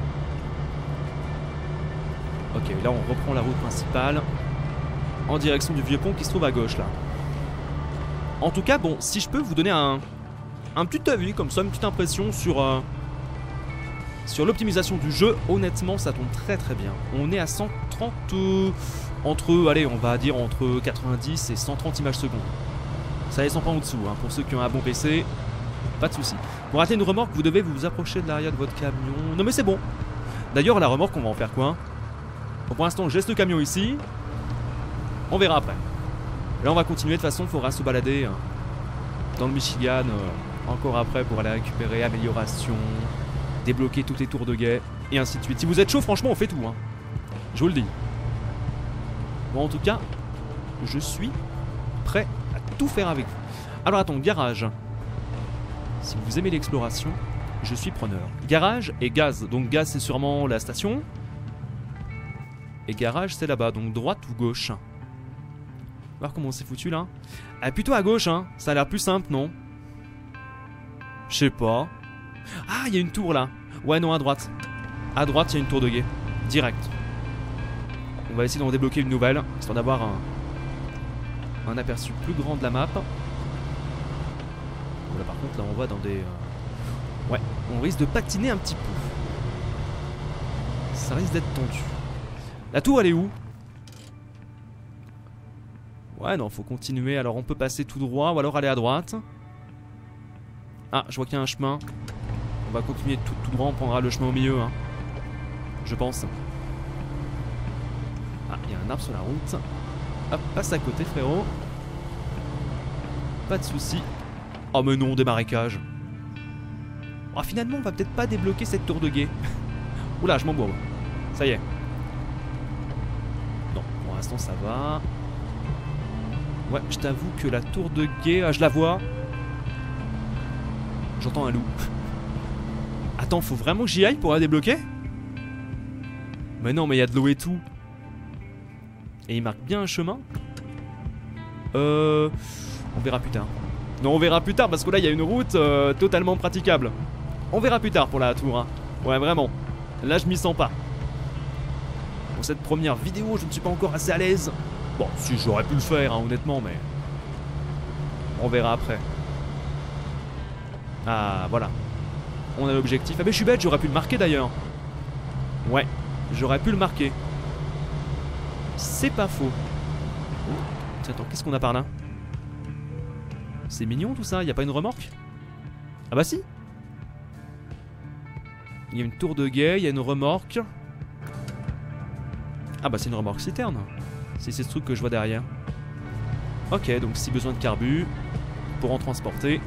Speaker 1: Ok, là on reprend la route principale en direction du vieux pont qui se trouve à gauche, là. En tout cas, bon, si je peux vous donner un petit avis, comme ça, une petite impression sur l'optimisation du jeu, honnêtement, ça tourne très très bien. On est à 130, allez, on va dire entre 90 et 130 images secondes. Ça descend pas en dessous, hein, pour ceux qui ont un bon PC, pas de souci. Pour rater une remorque, vous devez vous approcher de l'arrière de votre camion. Non mais c'est bon. D'ailleurs, la remorque, on va en faire quoi? Bon, pour l'instant, je laisse le camion ici. On verra après. Là, on va continuer. De toute façon, il faudra se balader dans le Michigan encore après pour aller récupérer amélioration, débloquer toutes les tours de guet et ainsi de suite. Si vous êtes chaud, franchement, on fait tout, hein. Je vous le dis. Bon, en tout cas, je suis prêt à tout faire avec vous. Alors attends, garage. Si vous aimez l'exploration, je suis preneur. Garage et gaz. Donc gaz, c'est sûrement la station. Et garage, c'est là-bas. Donc droite ou gauche? Voir comment c'est foutu là. Ah, plutôt à gauche, hein. Ça a l'air plus simple, non? Je sais pas. Ah, il y a une tour là. Ouais, non, à droite. À droite, il y a une tour de guet. Direct. On va essayer d'en débloquer une nouvelle, histoire d'avoir un aperçu plus grand de la map. Là, par contre, là, on va dans des... Ouais, on risque de patiner un petit peu. Ça risque d'être tendu. La tour, elle est où? Ouais, non, faut continuer. Alors, on peut passer tout droit ou alors aller à droite. Ah, je vois qu'il y a un chemin. On va continuer tout droit. On prendra le chemin au milieu, hein. Je pense. Ah, il y a un arbre sur la route. Hop, passe à côté, frérot. Pas de soucis. Oh mais non, des marécages. Oh, finalement, on va peut-être pas débloquer cette tour de guet. Oula, je m'embourbe. Ça y est. Non, pour l'instant, ça va. Ouais, je t'avoue que la tour de guet, je la vois. J'entends un loup. Attends, faut vraiment que j'y aille pour la débloquer? Mais non, mais il y a de l'eau et tout. Et il marque bien un chemin. On verra plus tard. Non, on verra plus tard parce que là il y a une route totalement praticable. On verra plus tard pour la tour, hein. Ouais, vraiment. Là je m'y sens pas. Pour cette première vidéo, je ne suis pas encore assez à l'aise. Bon, si j'aurais pu le faire, hein, honnêtement, mais... On verra après. Ah, voilà. On a l'objectif. Ah mais je suis bête, j'aurais pu le marquer d'ailleurs. Ouais, j'aurais pu le marquer. C'est pas faux. Tiens, attends, qu'est-ce qu'on a par là? C'est mignon tout ça, y a pas une remorque? Ah bah si. Il y a une tour de guet, il y a une remorque. Ah bah c'est une remorque citerne. C'est ce truc que je vois derrière. Ok, donc si besoin de carbu pour en transporter,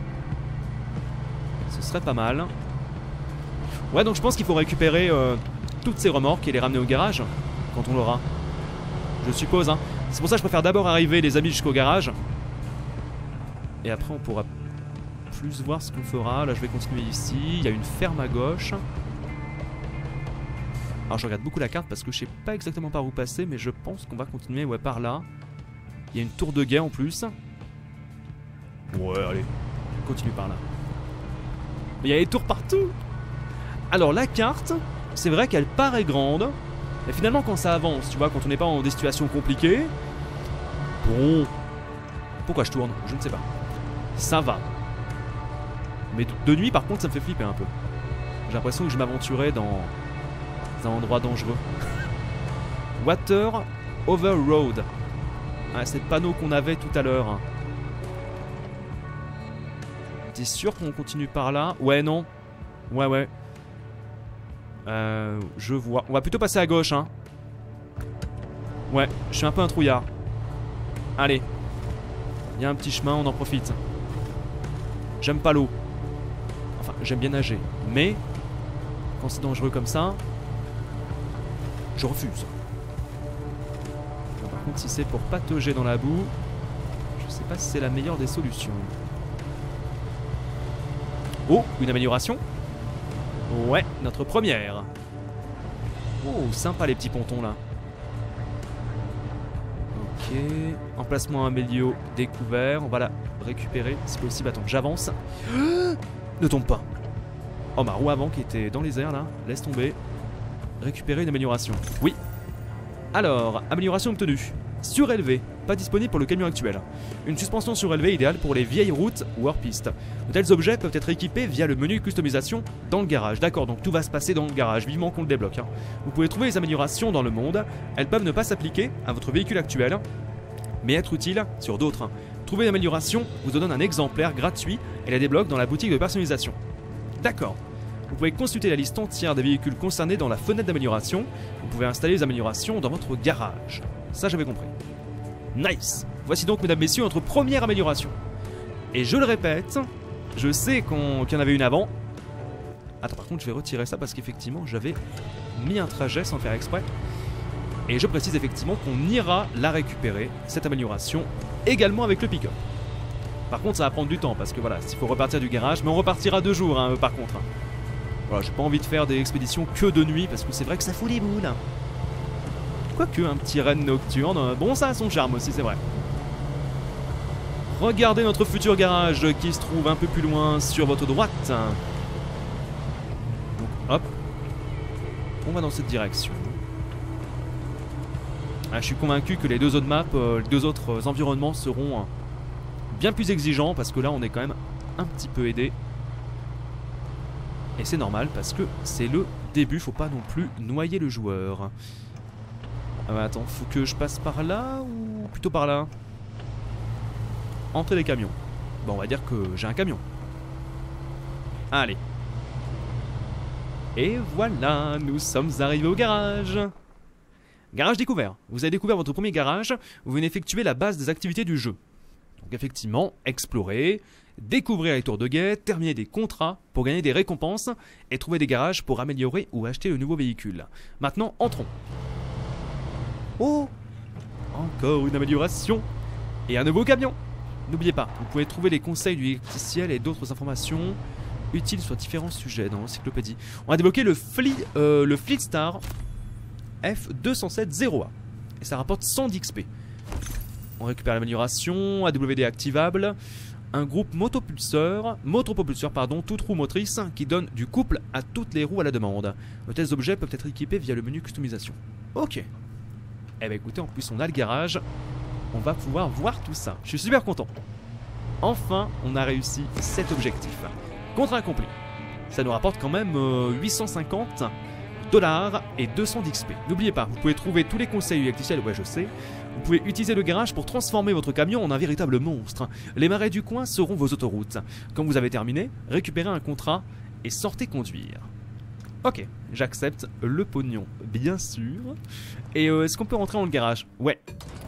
Speaker 1: ce serait pas mal. Ouais, donc je pense qu'il faut récupérer toutes ces remorques et les ramener au garage quand on l'aura. Je suppose, hein. C'est pour ça que je préfère d'abord arriver, les amis, jusqu'au garage. Et après on pourra plus voir ce qu'on fera. Là je vais continuer ici. Il y a une ferme à gauche. Alors je regarde beaucoup la carte parce que je sais pas exactement par où passer. Mais je pense qu'on va continuer, ouais, par là. Il y a une tour de guet en plus. Ouais, allez, on continue par là. Mais il y a des tours partout. Alors la carte, c'est vrai qu'elle paraît grande. Mais finalement quand ça avance, tu vois, quand on n'est pas dans des situations compliquées. Bon. Pourquoi je tourne? Je ne sais pas. Ça va. Mais de nuit par contre ça me fait flipper un peu. J'ai l'impression que je m'aventurais dans un endroit dangereux. Water Over Road. Ah, c'est le panneau qu'on avait tout à l'heure. T'es sûr qu'on continue par là? Ouais, non. Ouais. Je vois. On va plutôt passer à gauche, hein. Ouais, je suis un peu un trouillard. Allez. Il y a un petit chemin, on en profite. J'aime pas l'eau. Enfin, j'aime bien nager. Mais, quand c'est dangereux comme ça, je refuse. Bon, par contre, si c'est pour patauger dans la boue, je sais pas si c'est la meilleure des solutions. Oh, une amélioration. Ouais, notre première. Oh, sympa les petits pontons là. Ok, emplacement amélioré découvert. On va la récupérer si possible. Attends, j'avance. Ne tombe pas. Oh, ma roue avant qui était dans les airs là. Laisse tomber. Récupérer une amélioration. Oui. Alors, amélioration obtenue. Surélevé, pas disponible pour le camion actuel. Une suspension surélevée idéale pour les vieilles routes ou hors-piste. De tels objets peuvent être équipés via le menu customisation dans le garage. D'accord, donc tout va se passer dans le garage, vivement qu'on le débloque. Hein. Vous pouvez trouver les améliorations dans le monde. Elles peuvent ne pas s'appliquer à votre véhicule actuel, mais être utiles sur d'autres. Trouver l'amélioration vous donne un exemplaire gratuit et la débloque dans la boutique de personnalisation. D'accord. Vous pouvez consulter la liste entière des véhicules concernés dans la fenêtre d'amélioration. Vous pouvez installer les améliorations dans votre garage. Ça, j'avais compris. Nice. Voici donc, mesdames, messieurs, notre première amélioration. Et je le répète, je sais qu'il y en avait une avant. Attends, par contre, je vais retirer ça parce qu'effectivement, j'avais mis un trajet sans faire exprès. Et je précise effectivement qu'on ira la récupérer, cette amélioration, également avec le pick-up. Par contre, ça va prendre du temps parce que voilà, s'il faut repartir du garage, mais on repartira 2 jours, hein, par contre. Voilà, j'ai pas envie de faire des expéditions que de nuit parce que c'est vrai que ça fout les boules. Quoique, un petit raid nocturne, bon, ça a son charme aussi, c'est vrai. Regardez notre futur garage qui se trouve un peu plus loin sur votre droite. Donc, hop. On va dans cette direction. Ah, je suis convaincu que les 2 autres maps, les 2 autres environnements seront bien plus exigeants parce que là, on est quand même un petit peu aidé. Et c'est normal parce que c'est le début, faut pas non plus noyer le joueur. Ah bah attends, faut que je passe par là ou plutôt par là? Entrée des camions. Bon, on va dire que j'ai un camion. Allez. Et voilà, nous sommes arrivés au garage. Garage découvert. Vous avez découvert votre premier garage, vous venez effectuer la base des activités du jeu. Donc effectivement, explorer, découvrir les tours de guet, terminer des contrats pour gagner des récompenses et trouver des garages pour améliorer ou acheter le nouveau véhicule. Maintenant, entrons. Oh! Encore une amélioration et un nouveau camion. N'oubliez pas, vous pouvez trouver les conseils du électricien et d'autres informations utiles sur différents sujets dans l'encyclopédie. On a débloqué le Fleetstar F207-0A et ça rapporte 100 d'XP. On récupère l'amélioration, AWD activable, un groupe motopropulseur, toute roue motrice qui donne du couple à toutes les roues à la demande. De tels objets peuvent être équipés via le menu customisation. Ok. Eh ben écoutez, en plus on a le garage, on va pouvoir voir tout ça. Je suis super content. Enfin, on a réussi cet objectif. Contrat accompli. Ça nous rapporte quand même 850 $ et 200 d'XP. N'oubliez pas, vous pouvez trouver tous les conseils électriciels, ouais je sais. Vous pouvez utiliser le garage pour transformer votre camion en un véritable monstre. Les marais du coin seront vos autoroutes. Quand vous avez terminé, récupérez un contrat et sortez conduire. Ok, j'accepte le pognon, bien sûr. Et est-ce qu'on peut rentrer dans le garage? Ouais.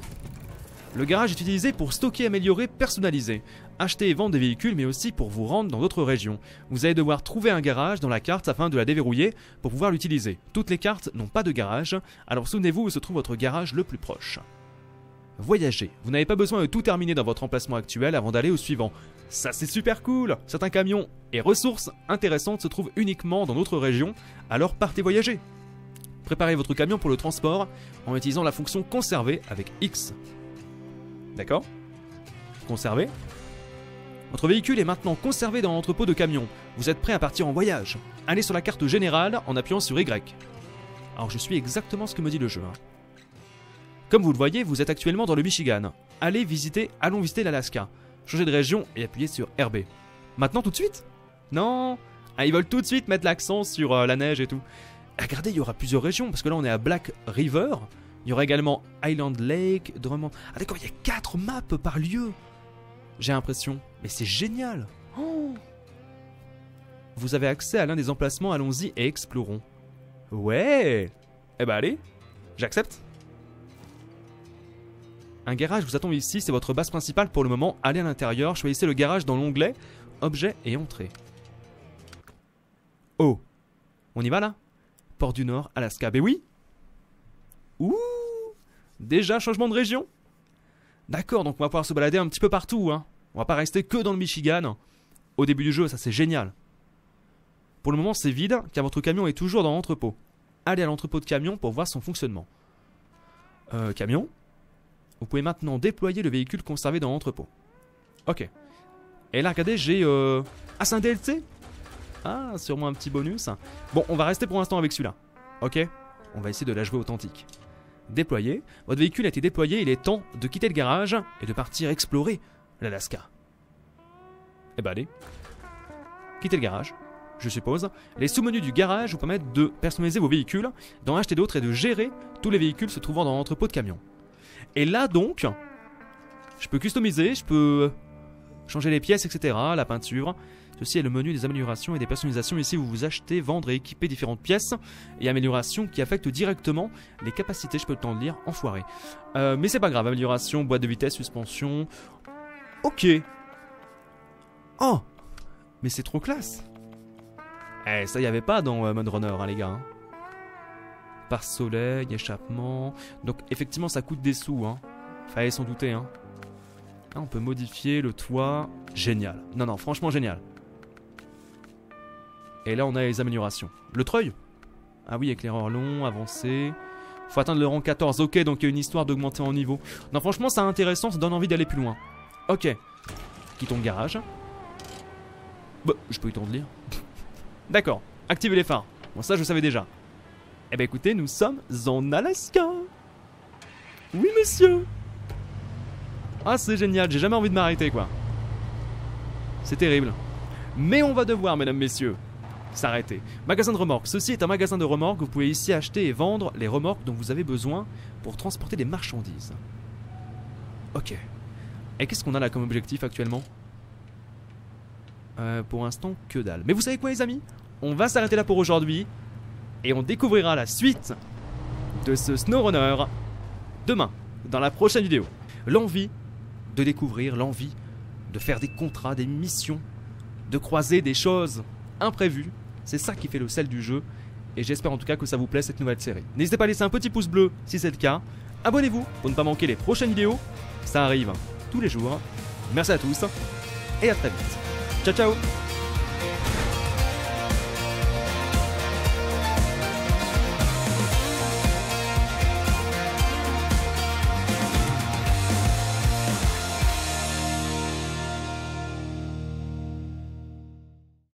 Speaker 1: Le garage est utilisé pour stocker, améliorer, personnaliser. Acheter et vendre des véhicules, mais aussi pour vous rendre dans d'autres régions. Vous allez devoir trouver un garage dans la carte afin de la déverrouiller pour pouvoir l'utiliser. Toutes les cartes n'ont pas de garage, alors souvenez-vous où se trouve votre garage le plus proche. Voyager. Vous n'avez pas besoin de tout terminer dans votre emplacement actuel avant d'aller au suivant. Ça c'est super cool. Certains camions et ressources intéressantes se trouvent uniquement dans notre région, alors partez voyager. Préparez votre camion pour le transport en utilisant la fonction conserver avec X. D'accord? Conserver. Votre véhicule est maintenant conservé dans l'entrepôt de camions. Vous êtes prêt à partir en voyage. Allez sur la carte générale en appuyant sur Y. Alors je suis exactement ce que me dit le jeu. Comme vous le voyez, vous êtes actuellement dans le Michigan. Allons visiter l'Alaska. Changez de région et appuyez sur RB. Maintenant tout de suite? Non. Ah, ils veulent tout de suite mettre l'accent sur la neige et tout. Regardez, il y aura plusieurs régions, parce que là on est à Black River. Il y aura également Island Lake, Drummond... Ah d'accord, il y a 4 maps par lieu. J'ai l'impression. Mais c'est génial. Oh. Vous avez accès à l'un des emplacements, allons-y et explorons. Ouais. Eh ben allez, j'accepte. Un garage vous attend ici, c'est votre base principale pour le moment. Allez à l'intérieur, choisissez le garage dans l'onglet Objets et entrée. Oh, on y va là? Port du Nord, Alaska. Ben oui. Ouh, déjà changement de région. D'accord, donc on va pouvoir se balader un petit peu partout, hein. On va pas rester que dans le Michigan. Au début du jeu, ça c'est génial. Pour le moment c'est vide, car votre camion est toujours dans l'entrepôt. Allez à l'entrepôt de camion pour voir son fonctionnement. Camion. Vous pouvez maintenant déployer le véhicule conservé dans l'entrepôt. Ok. Et là, regardez, j'ai... Ah, c'est un DLC? Ah, sûrement un petit bonus. Bon, on va rester pour l'instant avec celui-là. Ok. On va essayer de la jouer authentique. Déployer. Votre véhicule a été déployé, il est temps de quitter le garage et de partir explorer l'Alaska. Eh ben allez. Quittez le garage, je suppose. Les sous-menus du garage vous permettent de personnaliser vos véhicules, d'en acheter d'autres et de gérer tous les véhicules se trouvant dans l'entrepôt de camion. Et là donc, je peux customiser, je peux changer les pièces, etc., la peinture. Ceci est le menu des améliorations et des personnalisations. Ici, vous achetez, vendre et équiper différentes pièces et améliorations qui affectent directement les capacités. Je peux le temps de lire, enfoiré. Mais c'est pas grave, amélioration, boîte de vitesse, suspension. Ok. Oh, mais c'est trop classe. Eh, ça y avait pas dans Mode Runner, hein, les gars. Hein. Pare-soleil, échappement. Donc, effectivement, ça coûte des sous, hein. Fallait s'en douter, hein. Ah, on peut modifier le toit. Génial. Non, non, franchement, génial. Et là, on a les améliorations. Le treuil. Ah oui, éclaireur long, avancé. Faut atteindre le rang 14. Ok, donc il y a une histoire d'augmenter en niveau. Non, franchement, c'est intéressant, ça donne envie d'aller plus loin. Ok. Quittons le garage. Bah, je peux y temps de lire. D'accord. Activez les phares. Bon, ça, je savais déjà. Eh ben, écoutez, nous sommes en Alaska. Oui, monsieur. Ah, c'est génial. J'ai jamais envie de m'arrêter, quoi. C'est terrible. Mais on va devoir, mesdames, messieurs, s'arrêter. Magasin de remorques. Ceci est un magasin de remorques. Vous pouvez ici acheter et vendre les remorques dont vous avez besoin pour transporter des marchandises. Ok. Et qu'est-ce qu'on a là comme objectif actuellement? Pour l'instant, que dalle. Mais vous savez quoi, les amis? On va s'arrêter là pour aujourd'hui. Et on découvrira la suite de ce SnowRunner demain, dans la prochaine vidéo. L'envie de découvrir, l'envie de faire des contrats, des missions, de croiser des choses imprévues. C'est ça qui fait le sel du jeu. Et j'espère en tout cas que ça vous plaît, cette nouvelle série. N'hésitez pas à laisser un petit pouce bleu si c'est le cas. Abonnez-vous pour ne pas manquer les prochaines vidéos. Ça arrive tous les jours. Merci à tous et à très vite. Ciao, ciao!